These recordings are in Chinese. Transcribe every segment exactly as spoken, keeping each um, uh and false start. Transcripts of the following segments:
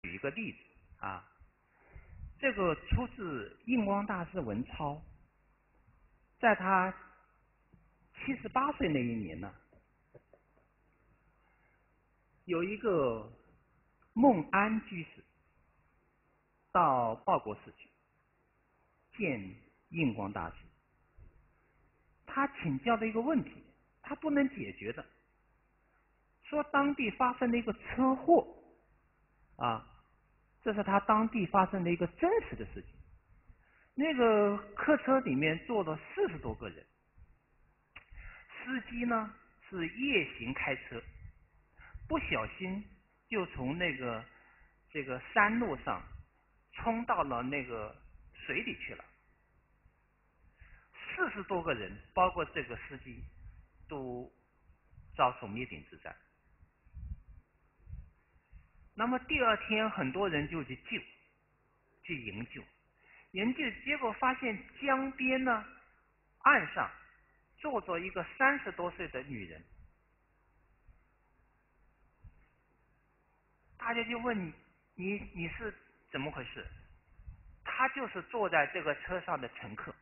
举一个例子啊，这个出自印光大师文钞，在他七十八岁那一年呢，有一个孟安居士到报国寺去见印光大师，他请教的一个问题，他不能解决的，说当地发生了一个车祸啊，这是他当地发生的一个真实的事情。那个客车里面坐了四十多个人，司机呢是夜行开车，不小心就从那个这个山路上冲到了那个水里去了。四十多个人，包括这个司机，都遭受灭顶之灾。那么第二天，很多人就去救，去营救，营救，结果发现江边呢，岸上坐着一个三十多岁的女人。大家就问你，你你是怎么回事？她就是坐在这个车上的乘客。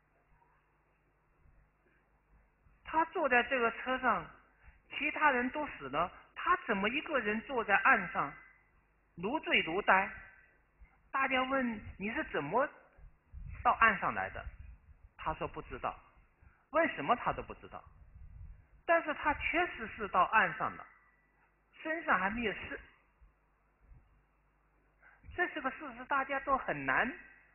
她坐在这个车上，其他人都死了，她怎么一个人坐在岸上，如醉如呆？大家问你是怎么到岸上来的？他说不知道，问什么他都不知道，但是他确实是到岸上了，身上还没有事。这是个事实，大家都很难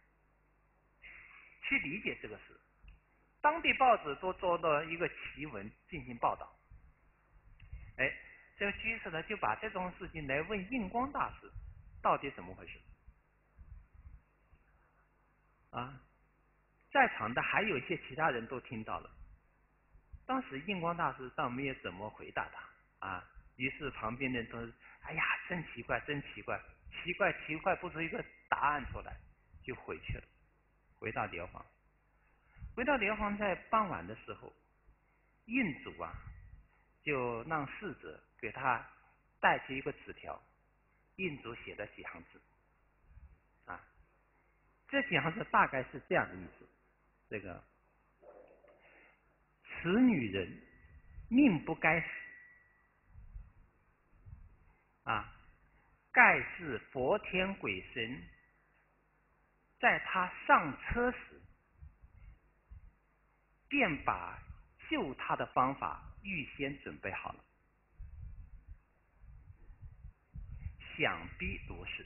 去理解这个事。当地报纸都做了一个奇文进行报道。哎，这个居士呢就把这种事情来问印光大师，到底怎么回事？啊，在场的还有一些其他人都听到了。当时印光大师倒没有怎么回答他啊，于是旁边的人都哎呀，真奇怪，真奇怪，奇怪奇怪不出一个答案出来，就回去了，回到寮房。回到寮房，在傍晚的时候，印主啊就让侍者给他带去一个纸条，印主写了几行字啊，这几行字大概是这样的意思：这个此女人命不该死啊，盖是佛天鬼神在她上车时，便把救她的方法预先准备好了，想必如是。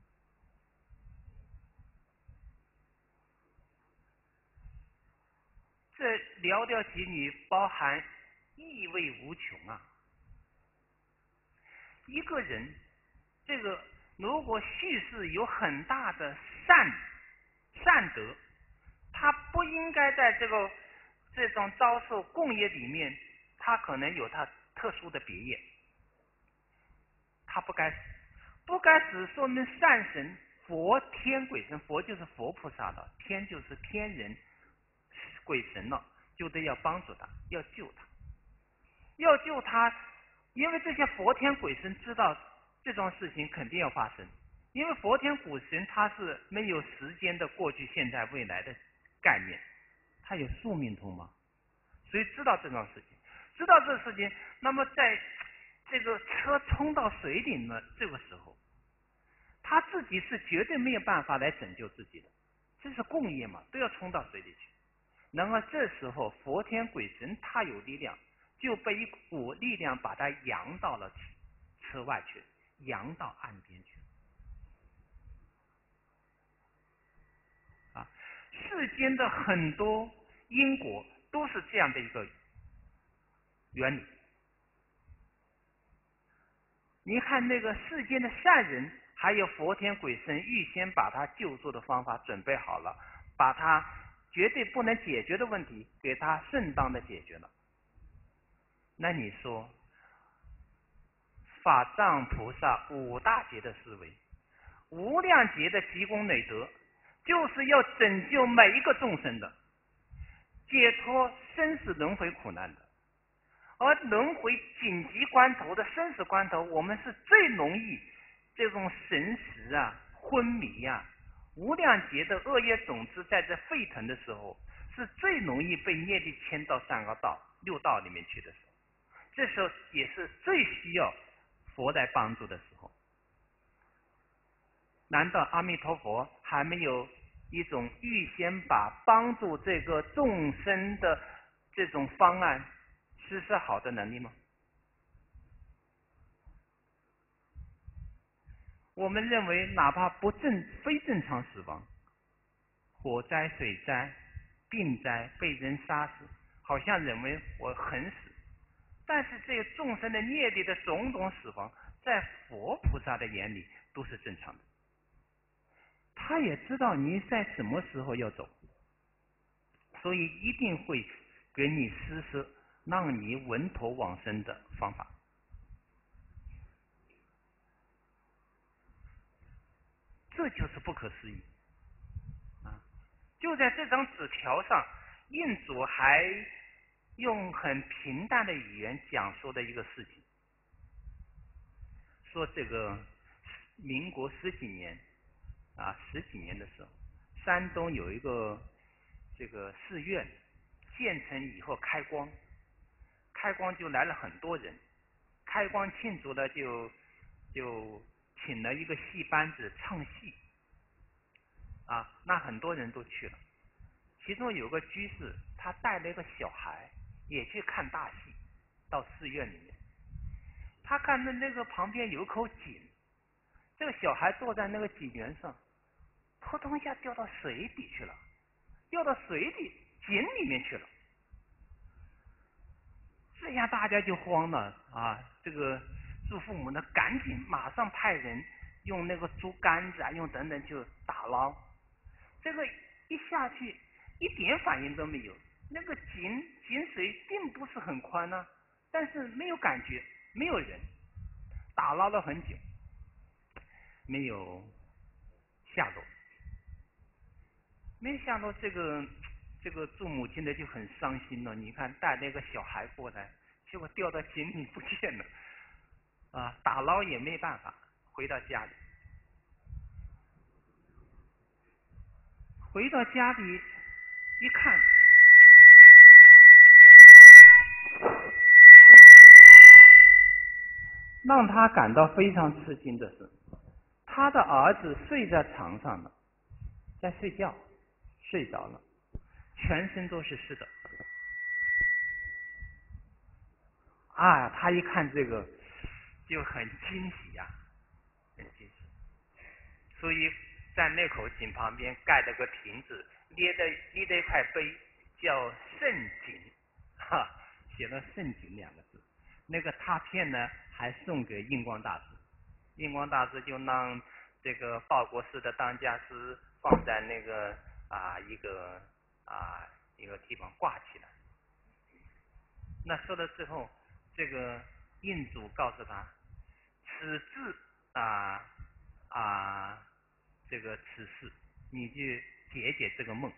这寥寥几语包含意味无穷啊！一个人，这个如果叙事有很大的善善德，他不应该在这个这种遭受共业里面，他可能有他特殊的别业，他不该死，不该死，说明善神佛天鬼神，佛就是佛菩萨了，天就是天人鬼神了，就得要帮助他，要救他，要救他，因为这些佛天鬼神知道这种事情肯定要发生，因为佛天鬼神他是没有时间的过去、现在、未来的概念，他有宿命通吗？所以知道这种事情，知道这个事情，那么在这个车冲到水里呢，这个时候，他自己是绝对没有办法来拯救自己的，这是共业嘛，都要冲到水里去。然而这时候佛天鬼神他有力量，就被一股力量把他扬到了车外去，扬到岸边去。啊，世间的很多因果都是这样的一个原理。你看那个世间的善人，还有佛天鬼神预先把他救助的方法准备好了，把他绝对不能解决的问题给他适当的解决了。那你说法藏菩萨五大劫的思维，无量劫的积功累德，就是要拯救每一个众生的，解脱生死轮回苦难的。而轮回紧急关头的生死关头，我们是最容易这种神识啊、昏迷啊、无量劫的恶业种子在这沸腾的时候，是最容易被业力牵到三恶道、六道里面去的时候。这时候也是最需要佛来帮助的时候。难道阿弥陀佛还没有一种预先把帮助这个众生的这种方案实施好的能力吗？我们认为哪怕不正非正常死亡，火灾、水灾、病灾、被人杀死，好像认为我很死，但是这个众生的业力的种种死亡，在佛菩萨的眼里都是正常的。他也知道你在什么时候要走，所以一定会给你施施让你稳妥往生的方法。这就是不可思议啊！就在这张纸条上，印主还用很平淡的语言讲述的一个事情，说这个民国十几年啊，十几年的时候，山东有一个这个寺院建成以后开光，开光就来了很多人，开光庆祝了就就请了一个戏班子唱戏，啊，那很多人都去了。其中有个居士，他带了一个小孩也去看大戏，到寺院里面。他看到那个旁边有口井，这个小孩坐在那个井沿上，扑通一下掉到水底去了，掉到水底井里面去了。这下大家就慌了啊！这个做父母的赶紧马上派人用那个竹竿子啊，用等等就打捞。这个一下去一点反应都没有，那个井井水并不是很宽呢、啊，但是没有感觉，没有人，打捞了很久，没有下落，没下落，这个这个做母亲的就很伤心了。你看带那个小孩过来，结果掉到井里不见了，啊，打捞也没办法，回到家里，回到家里一看，让他感到非常吃惊的是，他的儿子睡在床上了，在睡觉，睡着了，全身都是湿的。啊，他一看这个就很惊喜呀、啊，很惊喜。所以在那口井旁边盖了个亭子，捏的捏的一块碑，叫圣井，哈，写了圣井两个字。那个拓片呢，还送给印光大师，印光大师就让这个报国寺的当家师放在那个啊一个啊一个地方挂起来。那说到最后，这个印主告诉他，此字啊啊这个此事，你去解解这个梦。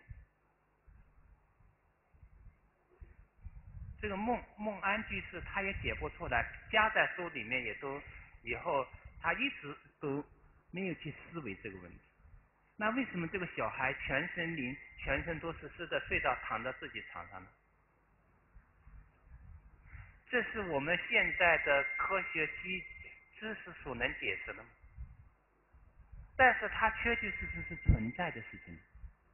这个梦梦安居士他也解不出来，夹在书里面也都以后他一直都没有去思维这个问题。那为什么这个小孩全身淋全身都是湿的，睡到躺在自己床上呢？这是我们现在的科学基知识所能解释的吗？但是它确确实实是存在的事情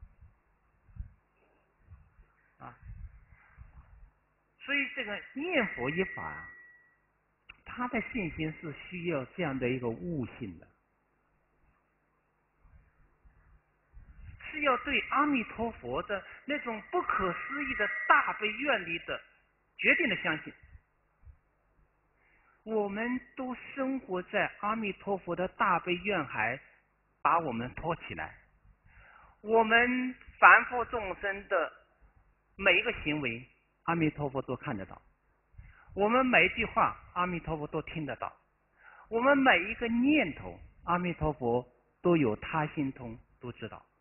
啊。所以这个念佛一法，他的信心是需要这样的一个悟性的，是要对阿弥陀佛的那种不可思议的大悲愿力的决定的相信。我们都生活在阿弥陀佛的大悲愿海把我们托起来，我们凡夫众生的每一个行为，阿弥陀佛都看得到，我们每一句话，阿弥陀佛都听得到，我们每一个念头，阿弥陀佛都有他心通，都知道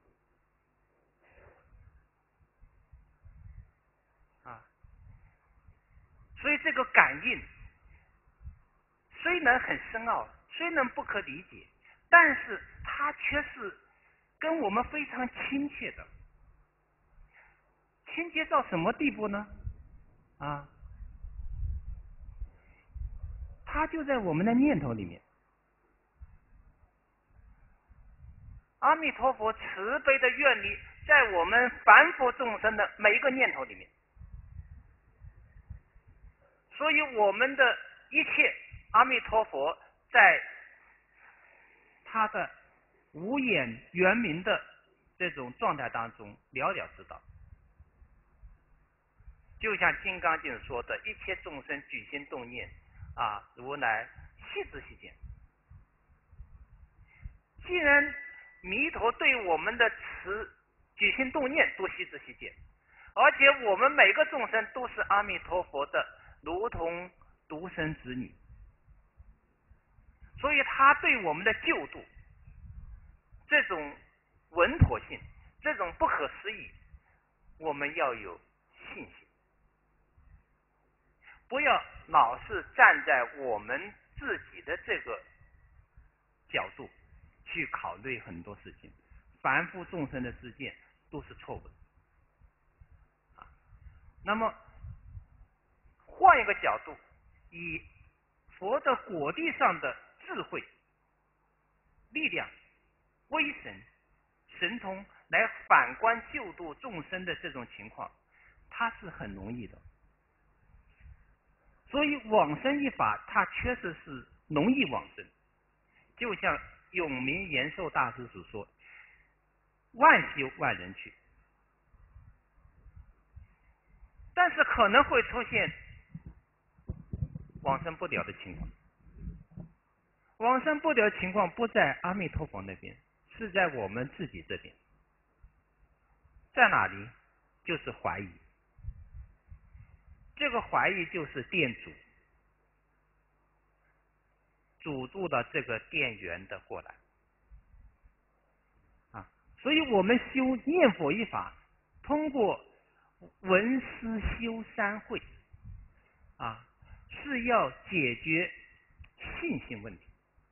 啊。所以这个感应虽然很深奥，虽然不可理解， 但是它却是跟我们非常亲切的，亲切到什么地步呢？啊，它就在我们的念头里面。阿弥陀佛慈悲的愿力在我们凡夫众生的每一个念头里面，所以我们的一切，阿弥陀佛在他的无眼圆明的这种状态当中了了知道。就像《金刚经》说的，一切众生举心动念，啊，如来悉知悉见。既然弥陀对我们的慈举心动念都悉知悉见，而且我们每个众生都是阿弥陀佛的如同独生子女，所以他对我们的救度这种稳妥性，这种不可思议，我们要有信心，不要老是站在我们自己的这个角度去考虑很多事情，凡夫众生的世界都是错误的。啊，那么换一个角度，以佛的果地上的智慧、力量、威神、神通来反观救度众生的这种情况，它是很容易的。所以往生一法，它确实是容易往生。就像永明延寿大师所说：“万修万人去。”但是可能会出现往生不了的情况。往生不了的情况不在阿弥陀佛那边，是在我们自己这边。在哪里？就是怀疑。这个怀疑就是电阻，阻住了这个电源的过来。啊，所以我们修念佛一法，通过闻思修三会，啊，是要解决信心问题。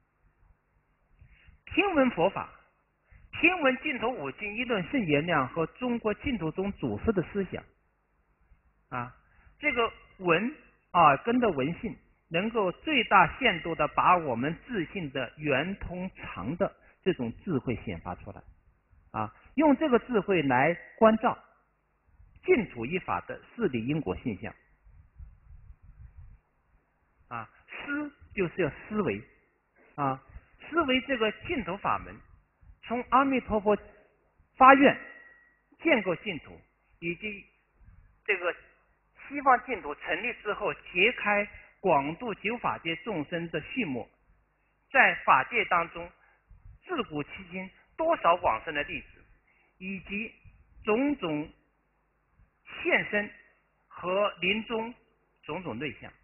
听闻佛法，听闻净土五经一论圣言量和中国净土宗祖师的思想，啊，这个闻耳根的闻性，能够最大限度的把我们自信的圆通常的这种智慧显发出来，啊，用这个智慧来关照净土一法的事理因果现象。啊，思就是要思维，啊，思维这个净土法门，从阿弥陀佛发愿建构净土，以及这个西方净土成立之后，揭开广度九法界众生的序幕，在法界当中自古迄今多少往生的例子，以及种种现身和临终种种内相。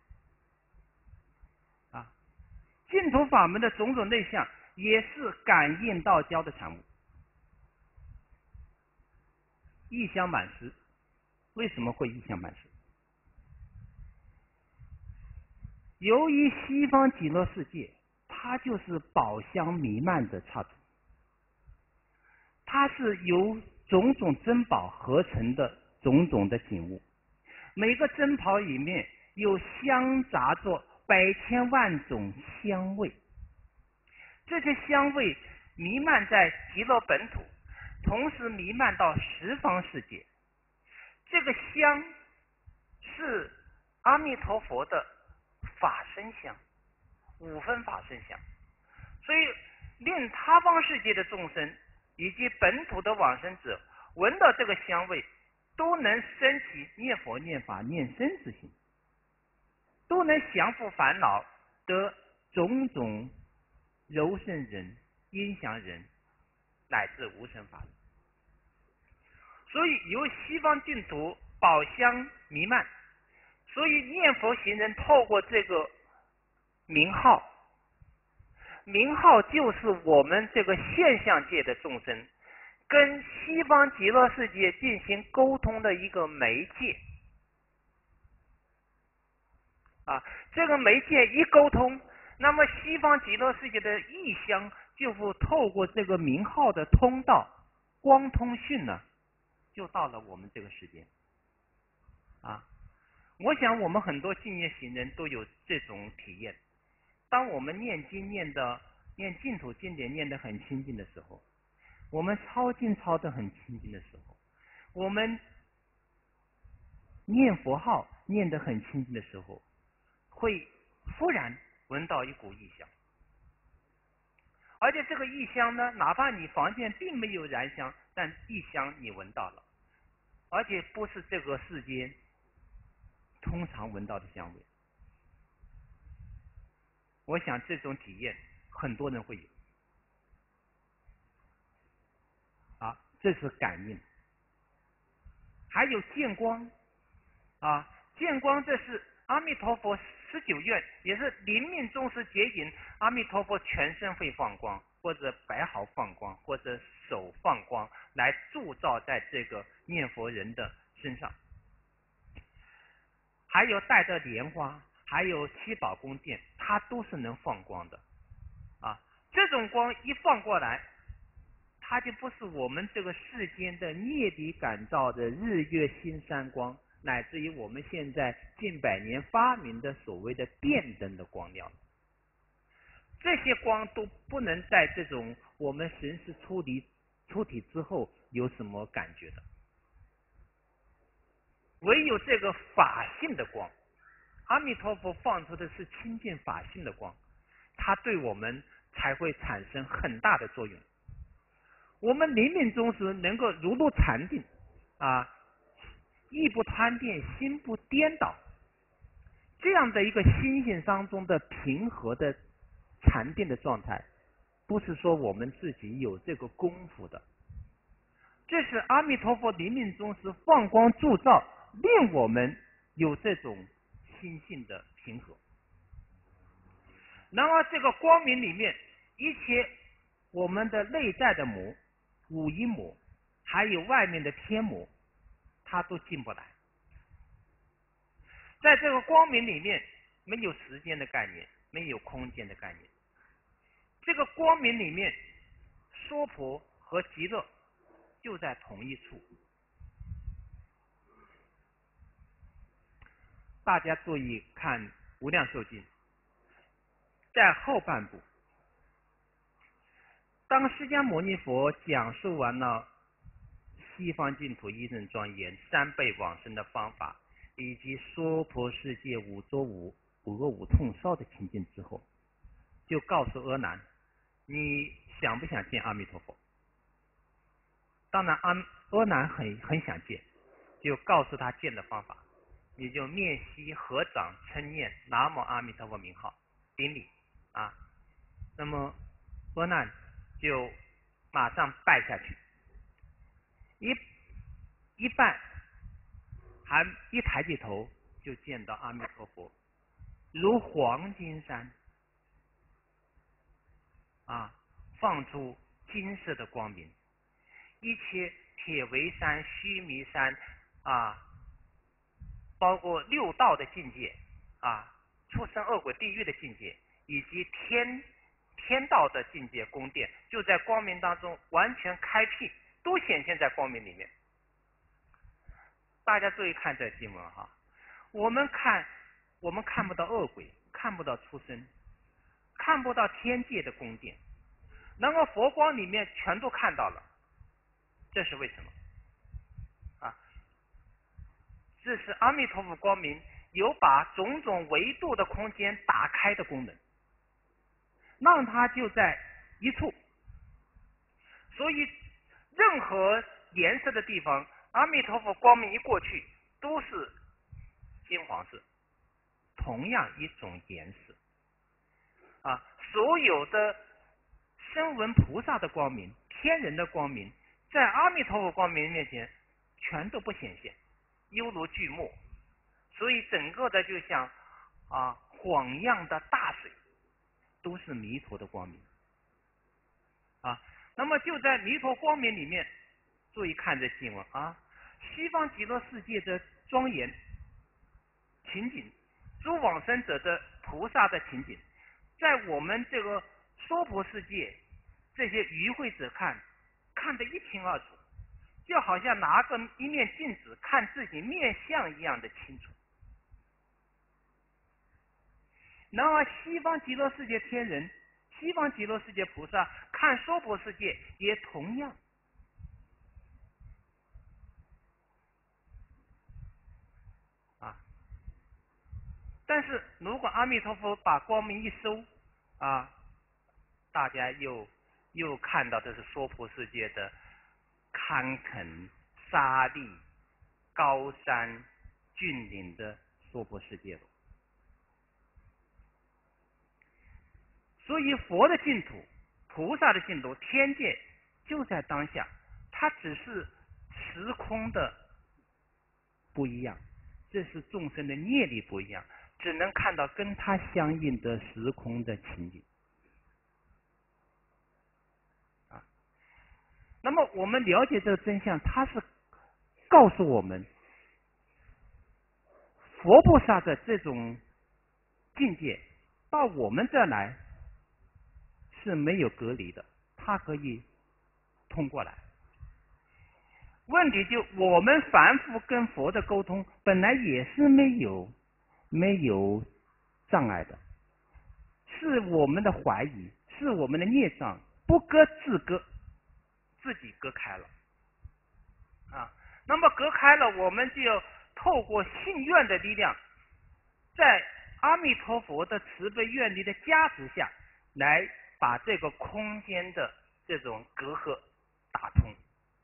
啊，净土法门的种种内相也是感应道交的产物。异香满室，为什么会异香满室？由于西方极乐世界，它就是宝香弥漫的刹土，它是由种种珍宝合成的种种的景物，每个珍宝里面有相杂着百千万种香味，这些香味弥漫在极乐本土，同时弥漫到十方世界。这个香是阿弥陀佛的法身香，五分法身香，所以令他方世界的众生以及本土的往生者闻到这个香味，都能升起念佛念法念僧之心，都能降伏烦恼，得种种柔胜人、音响人乃至无生法。所以由西方净土宝香弥漫，所以念佛行人透过这个名号，名号就是我们这个现象界的众生跟西方极乐世界进行沟通的一个媒介。啊，这个媒介一沟通，那么西方极乐世界的异香就会透过这个名号的通道光通讯呢，就到了我们这个时间啊。我想我们很多敬业行人都有这种体验。当我们念经念的念净土经典念得很清净的时候，我们抄经抄得很清净的时候，我们念佛号念得很清净的时候，会忽然闻到一股异香。而且这个异香呢，哪怕你房间并没有燃香，但异香你闻到了，而且不是这个世间通常闻到的香味。我想这种体验很多人会有啊，这是感应。还有见光啊，见光这是阿弥陀佛十九愿，也是临命终时结引，阿弥陀佛全身会放光，或者白毫放光，或者手放光，来铸造在这个念佛人的身上。还有带着莲花，还有七宝宫殿，它都是能放光的啊。这种光一放过来，它就不是我们这个世间的业力感召的日月星山光，乃至于我们现在近百年发明的所谓的电灯的光亮。这些光都不能在这种我们神识出离出体之后有什么感觉的。唯有这个法性的光，阿弥陀佛放出的是清净法性的光，它对我们才会产生很大的作用。我们临命终时能够如入禅定啊，意不贪恋，心不颠倒，这样的一个心性当中的平和的禅定的状态，不是说我们自己有这个功夫的，这是阿弥陀佛临命终时放光铸造，令我们有这种心性的平和。然而这个光明里面，一切我们的内在的魔、五阴魔，还有外面的天魔，它都进不来。在这个光明里面，没有时间的概念，没有空间的概念。这个光明里面，娑婆和极乐就在同一处。大家注意看《无量寿经》，在后半部，当释迦牟尼佛讲述完了西方净土一真庄严三倍往生的方法，以及娑婆世界五浊五五恶五痛烧的情境之后，就告诉阿难，你想不想见阿弥陀佛？当然阿阿难很很想见，就告诉他见的方法，你就面悉合掌称念南无阿弥陀佛名号，顶礼啊。那么阿难就马上拜下去，一一拜，还一抬起头就见到阿弥陀佛，如黄金山啊，放出金色的光明，一切铁围山、须弥山啊，包括六道的境界啊，畜生恶鬼地狱的境界，以及天天道的境界宫殿，就在光明当中完全开辟，都显现在光明里面。大家注意看这经文哈，我们看我们看不到恶鬼，看不到畜生，看不到天界的宫殿，然而佛光里面全都看到了，这是为什么啊？这是阿弥陀佛光明有把种种维度的空间打开的功能，让它就在一处，所以任何颜色的地方，阿弥陀佛光明一过去都是金黄色，同样一种颜色啊。所有的声闻菩萨的光明、天人的光明，在阿弥陀佛光明面前全都不显现，犹如巨幕，所以整个的就像啊晃漾的大水，都是弥陀的光明啊。那么就在弥陀光明里面，注意看这经文啊，西方极乐世界的庄严情景，诸往生者的菩萨的情景，在我们这个娑婆世界这些与会者看，看得一清二楚，就好像拿着一面镜子看自己面相一样的清楚。然而，西方极乐世界天人、西方极乐世界菩萨看娑婆世界也同样。啊，但是如果阿弥陀佛把光明一收，啊，大家又又看到这是娑婆世界的坎坷、沙砾、高山、峻岭的娑婆世界了。所以佛的净土、菩萨的净土、天界就在当下，它只是时空的不一样，这是众生的业力不一样，只能看到跟它相应的时空的情景。啊，那么我们了解这个真相，它是告诉我们，佛菩萨的这种境界到我们这儿来是没有隔离的，它可以通过来。问题就我们凡夫跟佛的沟通本来也是没有没有障碍的，是我们的怀疑，是我们的孽障不割自割，自己割开了啊。那么隔开了，我们就要透过信愿的力量，在阿弥陀佛的慈悲愿力的加持下，来把这个空间的这种隔阂打通。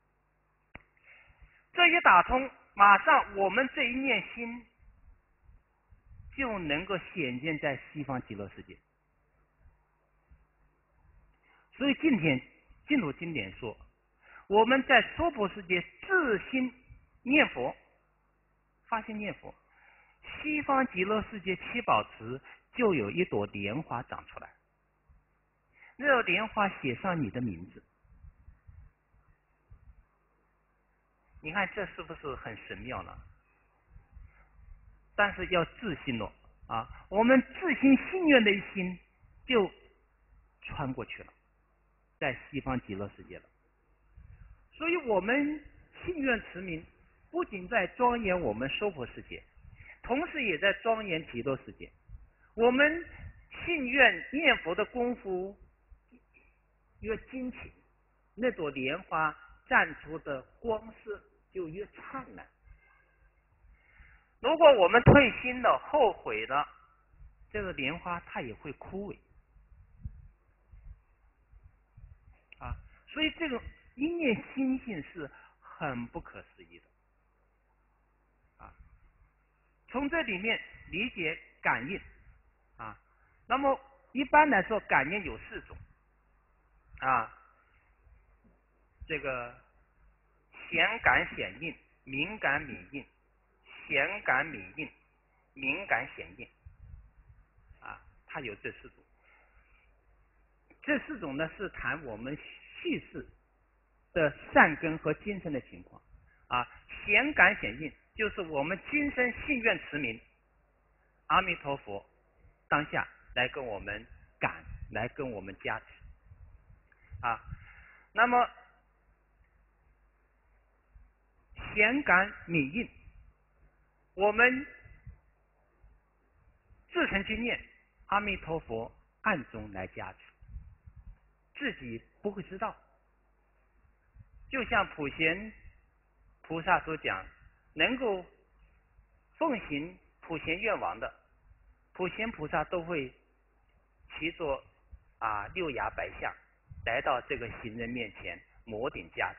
这一打通，马上我们这一念心就能够显现在西方极乐世界。所以今天净土经典说，我们在娑婆世界自心念佛，发心念佛，西方极乐世界七宝池就有一朵莲花长出来，那朵莲花写上你的名字。你看这是不是很神妙呢？但是要自信了啊！我们自心信愿的一心就穿过去了，在西方极乐世界了。所以我们信愿持名，不仅在庄严我们娑婆世界，同时也在庄严极乐世界。我们信愿念佛的功夫越精勤，那朵莲花绽出的光色就越灿烂。如果我们退心了、后悔了，这个莲花它也会枯萎啊。所以这种一念心性是很不可思议的啊。从这里面理解感应啊，那么一般来说，感应有四种啊，这个显感显应、敏感敏应、显感敏应、敏感显应啊，它有这四种。这四种呢是谈我们叙事的善根和今生的情况啊。显感显应就是我们今生信愿持名，阿弥陀佛当下来跟我们感，来跟我们加持啊。那么显感敏应，我们自成经验，阿弥陀佛暗中来加持，自己不会知道。就像普贤菩萨所讲，能够奉行普贤愿王的普贤菩萨都会骑着啊六牙白象来到这个行人面前摩顶加持。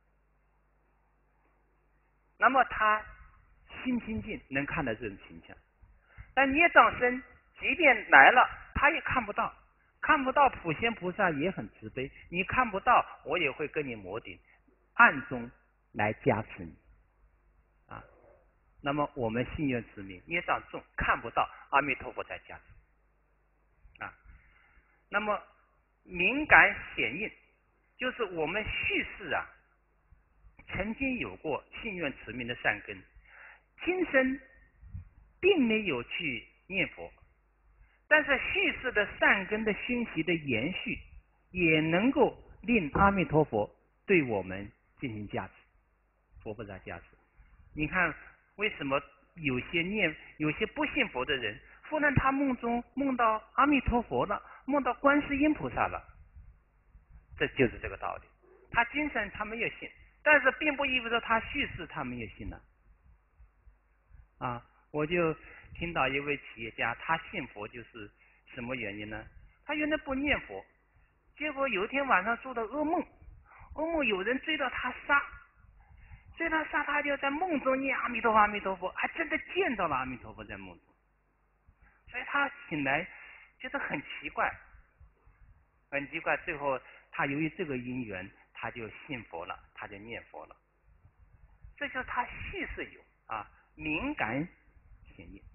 那么他心清净，能看到这种形象。但孽障深，即便来了，他也看不到，看不到普贤菩萨也很慈悲，你看不到，我也会跟你摩顶，暗中来加持你啊。那么我们信愿持名，孽障重，看不到，阿弥陀佛在加持啊。那么敏感显应，就是我们叙事啊，曾经有过信愿持名的善根，今生并没有去念佛，但是叙事的善根的熏习的延续，也能够令阿弥陀佛对我们进行加持，佛菩萨加持。你看为什么有些念有些不信佛的人，忽然他梦中梦到阿弥陀佛了，梦到观世音菩萨了，这就是这个道理。他精神他没有信，但是并不意味着他叙事他没有信了。啊，我就听到一位企业家，他信佛就是什么原因呢？他原来不念佛，结果有一天晚上做的噩梦，噩梦有人追到他杀，追他杀，他就在梦中念阿弥陀佛阿弥陀佛，还真的见到了阿弥陀佛在梦中，所以他醒来觉得很奇怪，很奇怪。最后他由于这个因缘，他就信佛了，他就念佛了。这就是他叙事有啊，敏感显应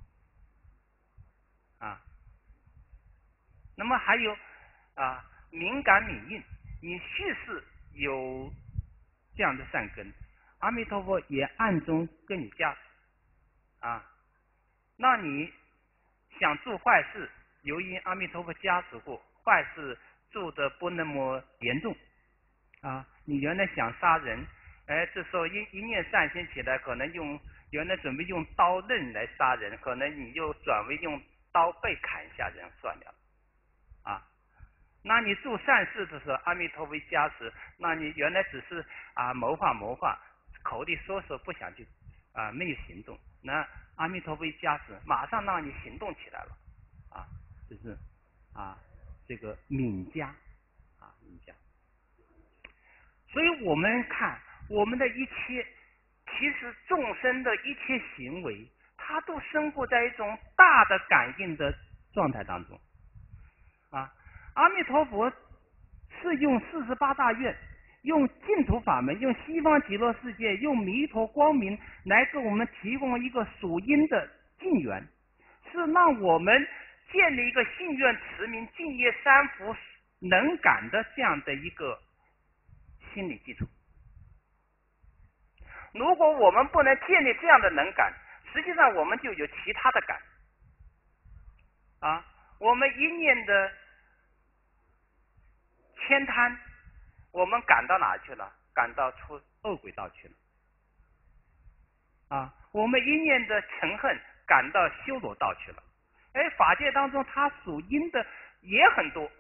啊。那么还有啊，敏感敏应，你叙事有这样的善根，阿弥陀佛也暗中跟你加持啊。那你想做坏事，由于阿弥陀佛加持过，坏事做的不那么严重啊。你原来想杀人，哎，这时候一一念善心起来，可能用原来准备用刀刃来杀人，可能你又转为用刀背砍下人算了啊。那你做善事的时候，阿弥陀佛加持，那你原来只是啊谋划谋划，口里说说不想去啊，没有行动，那阿弥陀佛加持，马上让你行动起来了啊，就是啊这个敏加啊敏加。所以我们看我们的一切，其实众生的一切行为，它都生活在一种大的感应的状态当中啊。阿弥陀佛是用四十八大愿，用净土法门，用西方极乐世界，用弥陀光明来给我们提供一个属因的境缘，是让我们建立一个信愿持名敬业三福能感的这样的一个心理基础。如果我们不能建立这样的能感，实际上我们就有其他的感啊。我们一念的悭贪，我们赶到哪去了？赶到出恶鬼道去了啊！我们一念的嗔恨，赶到修罗道去了。哎，法界当中它属阴的也很多，